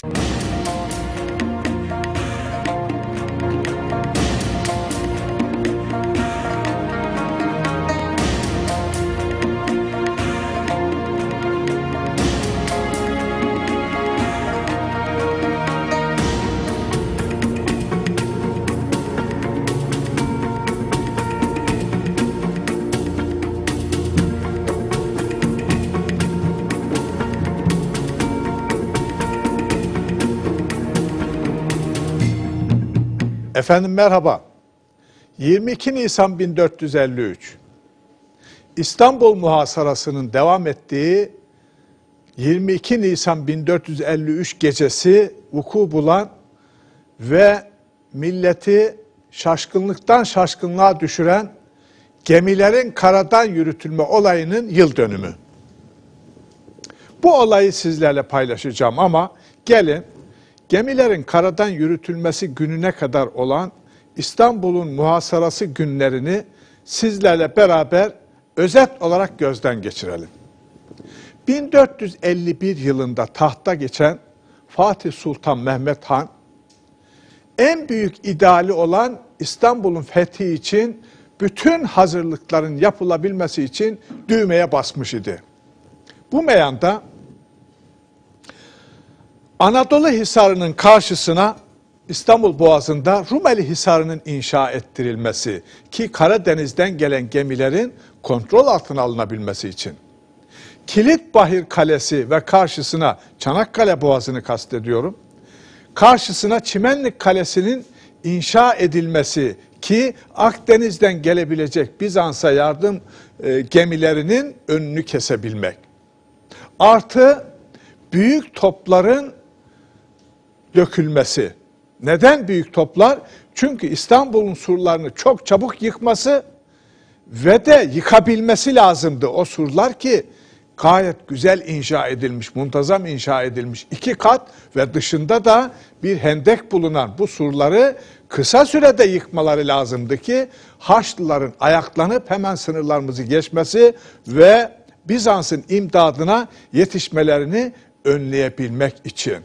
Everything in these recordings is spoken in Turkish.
Efendim merhaba. 22 Nisan 1453. İstanbul muhasarasının devam ettiği 22 Nisan 1453 gecesi vuku bulan ve milleti şaşkınlıktan şaşkınlığa düşüren gemilerin karadan yürütülme olayının yıl dönümü. Bu olayı sizlerle paylaşacağım ama gelin gemilerin karadan yürütülmesi gününe kadar olan İstanbul'un muhasarası günlerini sizlerle beraber özet olarak gözden geçirelim. 1451 yılında tahta geçen Fatih Sultan Mehmet Han, en büyük ideali olan İstanbul'un fethi için bütün hazırlıkların yapılabilmesi için düğmeye basmış idi. Bu meyanda Anadolu Hisarı'nın karşısına İstanbul Boğazı'nda Rumeli Hisarı'nın inşa ettirilmesi ki Karadeniz'den gelen gemilerin kontrol altına alınabilmesi için. Kilitbahir Kalesi ve karşısına Çanakkale Boğazı'nı kastediyorum. Karşısına Çimenlik Kalesi'nin inşa edilmesi ki Akdeniz'den gelebilecek Bizans'a yardım gemilerinin önünü kesebilmek. Artı büyük topların dökülmesi. Neden büyük toplar? Çünkü İstanbul'un surlarını çok çabuk yıkması ve de yıkabilmesi lazımdı o surlar ki gayet güzel inşa edilmiş, muntazam inşa edilmiş 2 kat ve dışında da bir hendek bulunan bu surları kısa sürede yıkmaları lazımdı ki Haçlıların ayaklanıp hemen sınırlarımızı geçmesi ve Bizans'ın imdadına yetişmelerini önleyebilmek için.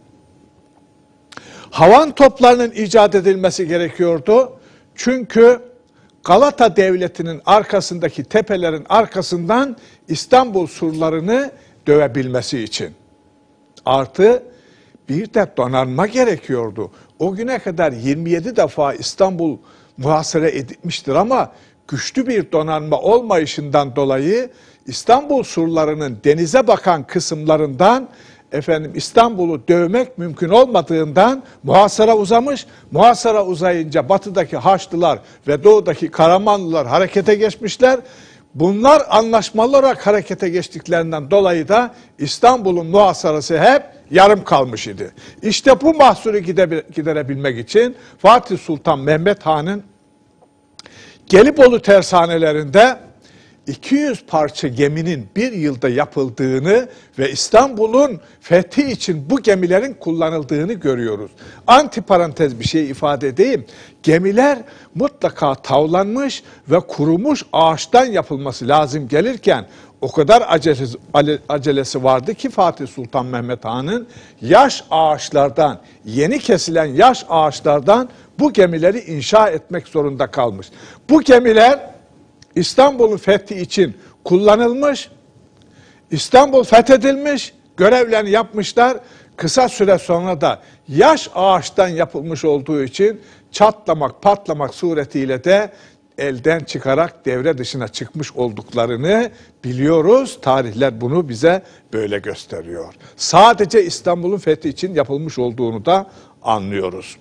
Havan toplarının icat edilmesi gerekiyordu. Çünkü Galata Devleti'nin arkasındaki tepelerin arkasından İstanbul surlarını dövebilmesi için. Artı bir de donanma gerekiyordu. O güne kadar 27 defa İstanbul muhasara edilmiştir ama güçlü bir donanma olmayışından dolayı İstanbul surlarının denize bakan kısımlarından İstanbul'u dövmek mümkün olmadığından muhasara uzamış. Muhasara uzayınca batıdaki Haçlılar ve doğudaki Karamanlılar harekete geçmişler. Bunlar anlaşmalı olarak harekete geçtiklerinden dolayı da İstanbul'un muhasarası hep yarım kalmış idi. İşte bu mahsuru giderebilmek için Fatih Sultan Mehmet Han'ın Gelibolu tersanelerinde 200 parça geminin bir yılda yapıldığını ve İstanbul'un fethi için bu gemilerin kullanıldığını görüyoruz. Antiparantez bir şey ifade edeyim. Gemiler mutlaka tavlanmış ve kurumuş ağaçtan yapılması lazım gelirken o kadar acelesi vardı ki Fatih Sultan Mehmet Han'ın yaş ağaçlardan, yeni kesilen yaş ağaçlardan bu gemileri inşa etmek zorunda kalmış. Bu gemiler İstanbul'un fethi için kullanılmış, İstanbul fethedilmiş, görevlerini yapmışlar. Kısa süre sonra da yaş ağaçtan yapılmış olduğu için çatlamak, patlamak suretiyle de elden çıkarak devre dışına çıkmış olduklarını biliyoruz. Tarihler bunu bize böyle gösteriyor. Sadece İstanbul'un fethi için yapılmış olduğunu da anlıyoruz.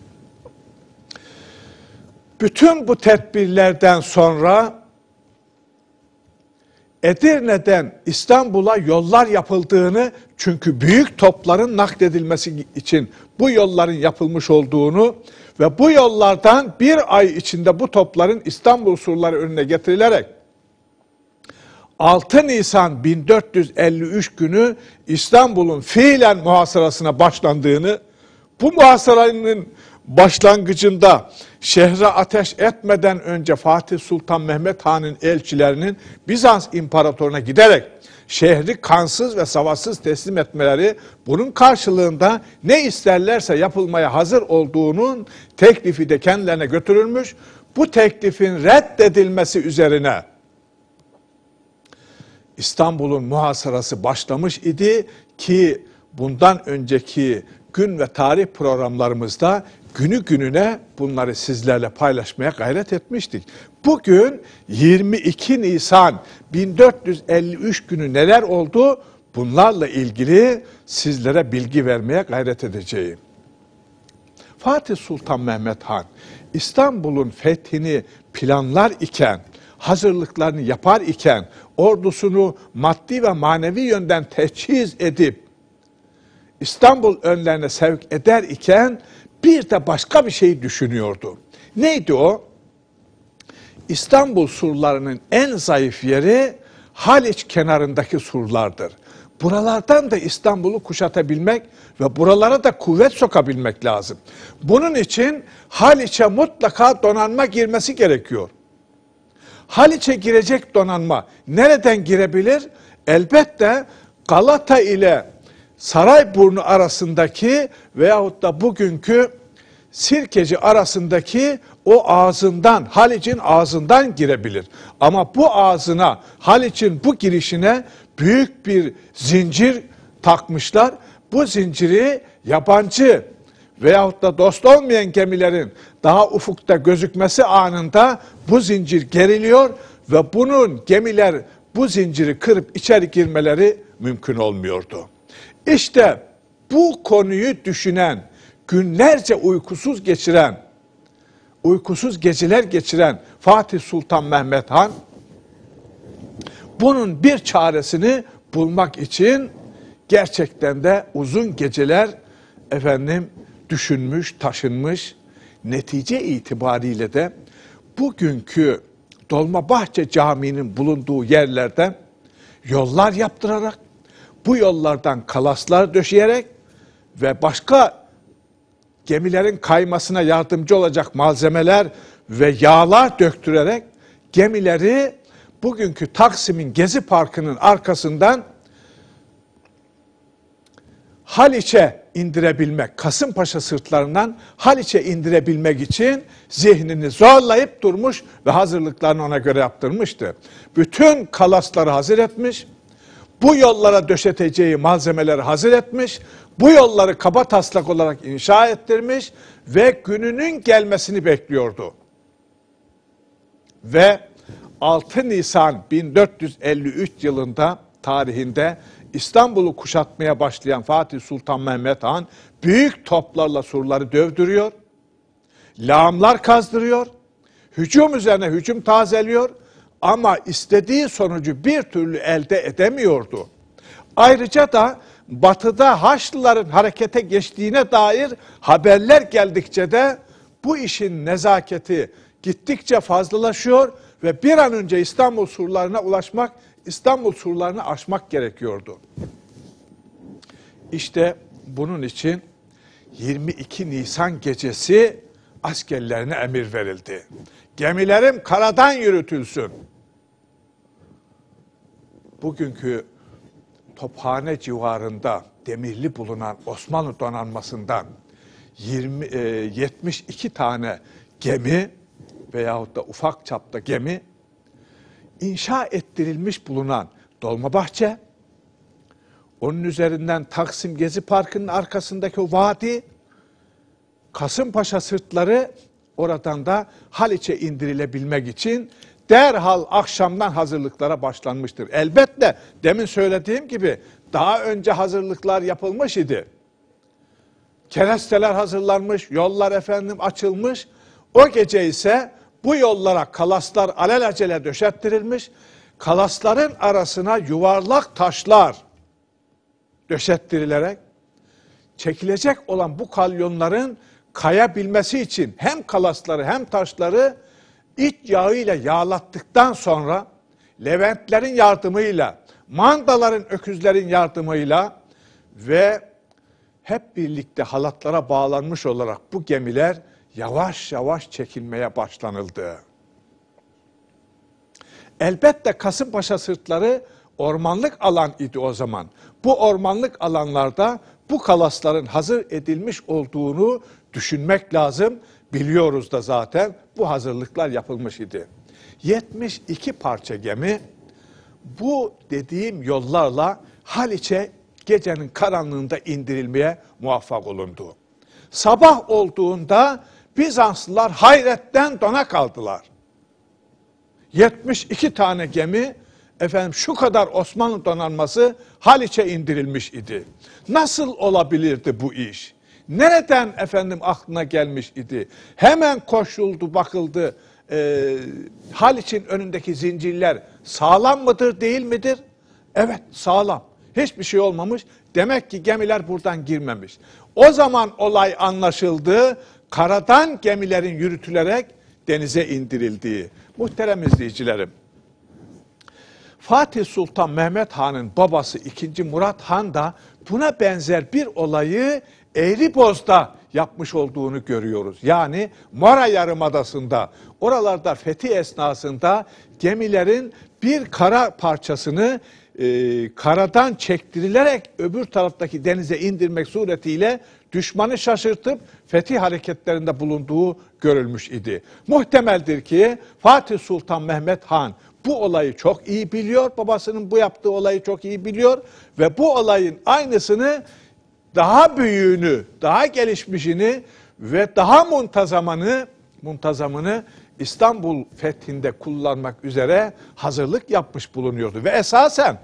Bütün bu tedbirlerden sonra Edirne'den İstanbul'a yollar yapıldığını, çünkü büyük topların nakledilmesi için bu yolların yapılmış olduğunu ve bu yollardan bir ay içinde bu topların İstanbul surları önüne getirilerek 6 Nisan 1453 günü İstanbul'un fiilen muhasarasına başlandığını, bu muhasaranın başlangıcında şehre ateş etmeden önce Fatih Sultan Mehmet Han'ın elçilerinin Bizans İmparatoruna giderek şehri kansız ve savaşsız teslim etmeleri, bunun karşılığında ne isterlerse yapılmaya hazır olduğunun teklifi de kendilerine götürülmüş. Bu teklifin reddedilmesi üzerine İstanbul'un muhasarası başlamış idi ki bundan önceki gün ve tarih programlarımızda günü gününe bunları sizlerle paylaşmaya gayret etmiştik. Bugün 22 Nisan 1453 günü neler oldu? Bunlarla ilgili sizlere bilgi vermeye gayret edeceğim. Fatih Sultan Mehmet Han İstanbul'un fethini planlar iken, hazırlıklarını yapar iken, ordusunu maddi ve manevi yönden teçhiz edip İstanbul önlerine sevk eder iken bir de başka bir şey düşünüyordu. Neydi o? İstanbul surlarının en zayıf yeri Haliç kenarındaki surlardır. Buralardan da İstanbul'u kuşatabilmek ve buralara da kuvvet sokabilmek lazım. Bunun için Haliç'e mutlaka donanma girmesi gerekiyor. Haliç'e girecek donanma nereden girebilir? Elbette Galata ile Sarayburnu arasındaki veyahut da bugünkü Sirkeci arasındaki o ağzından, Haliç'in ağzından girebilir. Ama bu ağzına, Haliç'in bu girişine büyük bir zincir takmışlar. Bu zinciri yabancı veyahut da dost olmayan gemilerin daha ufukta gözükmesi anında bu zincir geriliyor ve bunun gemiler bu zinciri kırıp içeri girmeleri mümkün olmuyordu. İşte bu konuyu düşünen, günlerce uykusuz geceler geçiren Fatih Sultan Mehmet Han bunun bir çaresini bulmak için gerçekten de uzun geceler düşünmüş, taşınmış. Netice itibariyle de bugünkü Dolmabahçe Camii'nin bulunduğu yerlerden yollar yaptırarak, bu yollardan kalaslar döşeyerek ve başka gemilerin kaymasına yardımcı olacak malzemeler ve yağlar döktürerek gemileri bugünkü Taksim'in Gezi Parkı'nın arkasından Haliç'e indirebilmek, Kasımpaşa sırtlarından Haliç'e indirebilmek için zihnini zorlayıp durmuş ve hazırlıklarını ona göre yaptırmıştı. Bütün kalasları hazır etmiş, bu yollara döşeteceği malzemeleri hazır etmiş, bu yolları kabataslak olarak inşa ettirmiş ve gününün gelmesini bekliyordu. Ve 6 Nisan 1453 yılında tarihinde İstanbul'u kuşatmaya başlayan Fatih Sultan Mehmet Han büyük toplarla surları dövdürüyor, lağımlar kazdırıyor, hücum üzerine hücum tazeliyor ama istediği sonucu bir türlü elde edemiyordu. Ayrıca da batıda Haçlıların harekete geçtiğine dair haberler geldikçe de bu işin nezaketi gittikçe fazlalaşıyor ve bir an önce İstanbul surlarına ulaşmak, İstanbul surlarını aşmak gerekiyordu. İşte bunun için 22 Nisan gecesi askerlerine emir verildi. Gemilerim karadan yürütülsün. Bugünkü Tophane civarında demirli bulunan Osmanlı donanmasından 72 tane gemi veyahut da ufak çapta gemi inşa ettirilmiş bulunan Dolmabahçe, onun üzerinden Taksim Gezi Parkı'nın arkasındaki o vadi, Kasımpaşa sırtları, oradan da Haliç'e indirilebilmek için derhal akşamdan hazırlıklara başlanmıştır. Elbette demin söylediğim gibi daha önce hazırlıklar yapılmış idi. Keresteler hazırlanmış, yollar açılmış. O gece ise bu yollara kalaslar alelacele döşettirilmiş. Kalasların arasına yuvarlak taşlar döşettirilerek çekilecek olan bu kalyonların kayabilmesi için hem kalasları hem taşları iç yağıyla yağlattıktan sonra Leventlerin yardımıyla, mandaların, öküzlerin yardımıyla ve hep birlikte halatlara bağlanmış olarak bu gemiler yavaş yavaş çekilmeye başlanıldı. Elbette Kasımpaşa sırtları ormanlık alan idi o zaman. Bu ormanlık alanlarda bu kalasların hazır edilmiş olduğunu düşünmek lazım. Biliyoruz da zaten bu hazırlıklar yapılmış idi. 72 parça gemi bu dediğim yollarla Haliç'e gecenin karanlığında indirilmeye muvaffak olundu. Sabah olduğunda Bizanslılar hayretten dona kaldılar. 72 tane gemi, efendim şu kadar Osmanlı donanması Haliç'e indirilmiş idi. Nasıl olabilirdi bu iş? Nereden efendim aklına gelmiş idi? Hemen koşuldu, bakıldı. Haliç'in önündeki zincirler sağlam mıdır, değil midir? Evet, sağlam. Hiçbir şey olmamış. Demek ki gemiler buradan girmemiş. O zaman olay anlaşıldı. Karadan gemilerin yürütülerek denize indirildiği. Muhterem izleyicilerim, Fatih Sultan Mehmet Han'ın babası 2. Murat Han da buna benzer bir olayı Eğriboz'da yapmış olduğunu görüyoruz. Yani Mora Yarımadası'nda, oralarda fethi esnasında gemilerin bir kara parçasını karadan çektirilerek öbür taraftaki denize indirmek suretiyle düşmanı şaşırtıp fetih hareketlerinde bulunduğu görülmüş idi. Muhtemeldir ki Fatih Sultan Mehmet Han bu olayı çok iyi biliyor, babasının bu yaptığı olayı çok iyi biliyor ve bu olayın aynısını, daha büyüğünü, daha gelişmişini ve daha muntazamını İstanbul fethinde kullanmak üzere hazırlık yapmış bulunuyordu. Ve esasen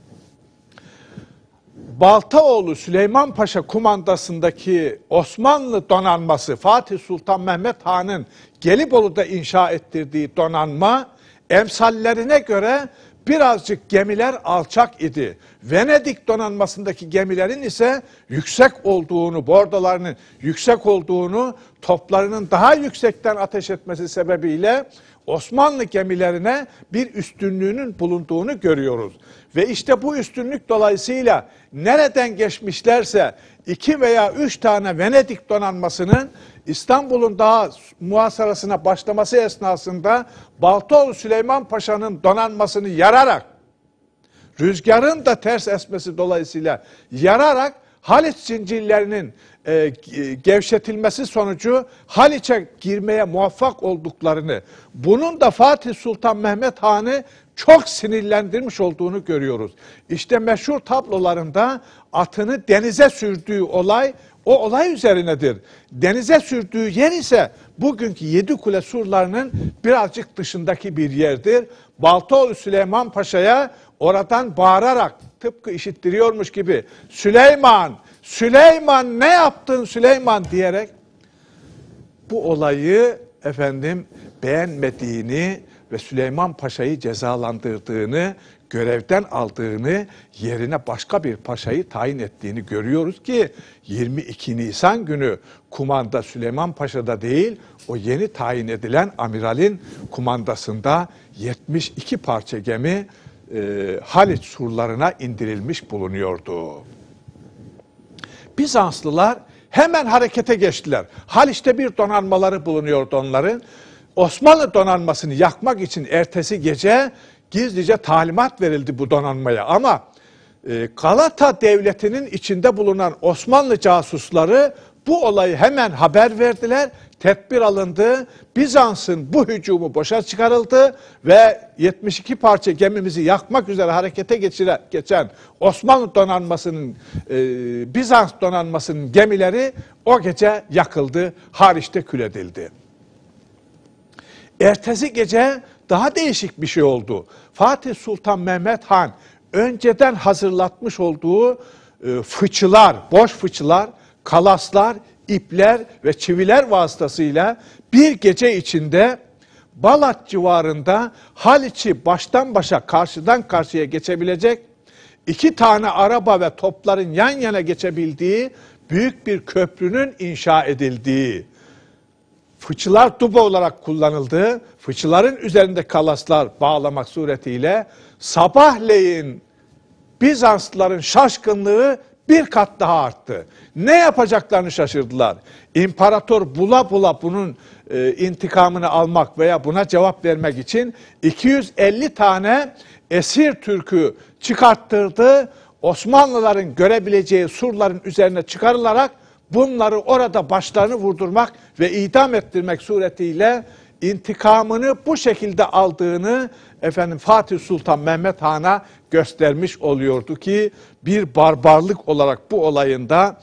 Baltaoğlu Süleyman Paşa kumandasındaki Osmanlı donanması, Fatih Sultan Mehmet Han'ın Gelibolu'da inşa ettirdiği donanma, emsallerine göre birazcık gemiler alçak idi. Venedik donanmasındaki gemilerin ise yüksek olduğunu, bordolarının yüksek olduğunu, toplarının daha yüksekten ateş etmesi sebebiyle Osmanlı gemilerine bir üstünlüğünün bulunduğunu görüyoruz. Ve işte bu üstünlük dolayısıyla nereden geçmişlerse 2 veya 3 tane Venedik donanmasının İstanbul'un daha muhasarasına başlaması esnasında Baltaoğlu Süleyman Paşa'nın donanmasını yararak, rüzgarın da ters esmesi dolayısıyla yararak Haliç zincirlerinin gevşetilmesi sonucu Haliç'e girmeye muvaffak olduklarını, bunun da Fatih Sultan Mehmet Han'ı çok sinirlendirmiş olduğunu görüyoruz. İşte meşhur tablolarında atını denize sürdüğü olay, o olay üzerinedir. Denize sürdüğü yer ise bugünkü Yedikule surlarının birazcık dışındaki bir yerdir. Baltaoğlu Süleyman Paşa'ya oradan bağırarak, tıpkı işittiriyormuş gibi, Süleyman, Süleyman ne yaptın Süleyman diyerek bu olayı efendim beğenmediğini ve Süleyman Paşa'yı cezalandırdığını, görevden aldığını, yerine başka bir paşayı tayin ettiğini görüyoruz ki 22 Nisan günü kumanda Süleyman Paşa'da değil, o yeni tayin edilen amiralin kumandasında 72 parça gemi Haliç surlarına indirilmiş bulunuyordu. Bizanslılar hemen harekete geçtiler. Haliç'te bir donanmaları bulunuyordu onların. Osmanlı donanmasını yakmak için ertesi gece gizlice talimat verildi bu donanmaya. Ama Galata Devleti'nin içinde bulunan Osmanlı casusları bu olayı hemen haber verdiler. Tedbir alındı. Bizans'ın bu hücumu boşa çıkarıldı ve 72 parça gemimizi yakmak üzere harekete geçen Osmanlı donanmasının, Bizans donanmasının gemileri o gece yakıldı, Haliç'te kül edildi. Ertesi gece daha değişik bir şey oldu. Fatih Sultan Mehmet Han önceden hazırlatmış olduğu fıçılar, boş fıçılar, kalaslar, ipler ve çiviler vasıtasıyla bir gece içinde Balat civarında Haliç'i baştan başa karşıdan karşıya geçebilecek 2 tane araba ve topların yan yana geçebildiği büyük bir köprünün inşa edildiği, fıçılar duba olarak kullanıldığı, fıçıların üzerinde kalaslar bağlamak suretiyle sabahleyin Bizanslıların şaşkınlığı bir kat daha arttı. Ne yapacaklarını şaşırdılar. İmparator bula bula bunun intikamını almak veya buna cevap vermek için 250 tane esir Türk'ü çıkarttırdı. Osmanlıların görebileceği surların üzerine çıkarılarak bunları orada başlarını vurdurmak ve idam ettirmek suretiyle intikamını bu şekilde aldığını Fatih Sultan Mehmet Han'a göstermiş oluyordu ki bir barbarlık olarak bu olayında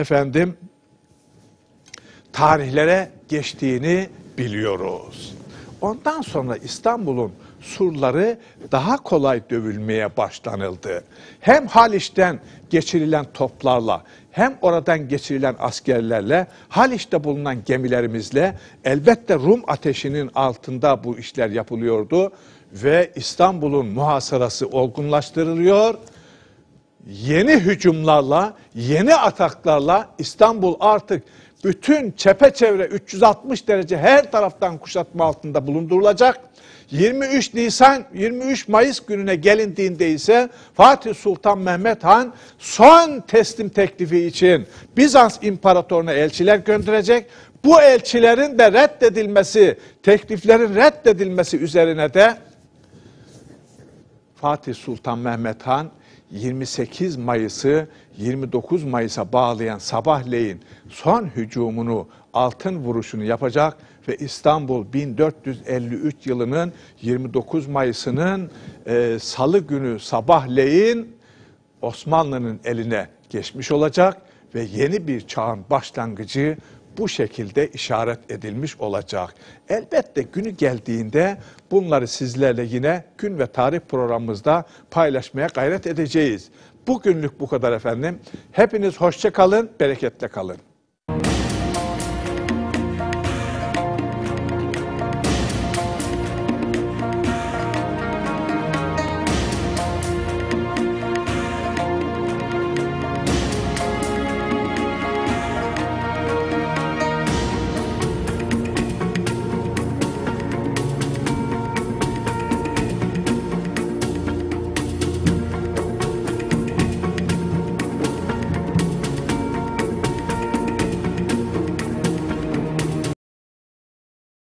tarihlere geçtiğini biliyoruz. Ondan sonra İstanbul'un surları daha kolay dövülmeye başlanıldı. Hem Haliç'ten geçirilen toplarla hem oradan geçirilen askerlerle, Haliç'te bulunan gemilerimizle elbette Rum ateşinin altında bu işler yapılıyordu ve İstanbul'un muhasarası olgunlaştırılıyor. Yeni hücumlarla, yeni ataklarla İstanbul artık bütün çepeçevre 360 derece her taraftan kuşatma altında bulundurulacak. 23 Mayıs gününe gelindiğinde ise Fatih Sultan Mehmet Han son teslim teklifi için Bizans İmparatoruna elçiler gönderecek. Bu elçilerin de reddedilmesi, tekliflerin reddedilmesi üzerine de Fatih Sultan Mehmet Han 28 Mayıs'ı 29 Mayıs'a bağlayan sabahleyin son hücumunu, altın vuruşunu yapacak ve İstanbul 1453 yılının 29 Mayıs'ının Salı günü sabahleyin Osmanlı'nın eline geçmiş olacak ve yeni bir çağın başlangıcı bu şekilde işaret edilmiş olacak. Elbette günü geldiğinde bunları sizlerle yine gün ve tarih programımızda paylaşmaya gayret edeceğiz. Bugünlük bu kadar efendim. Hepiniz hoşça kalın, bereketle kalın.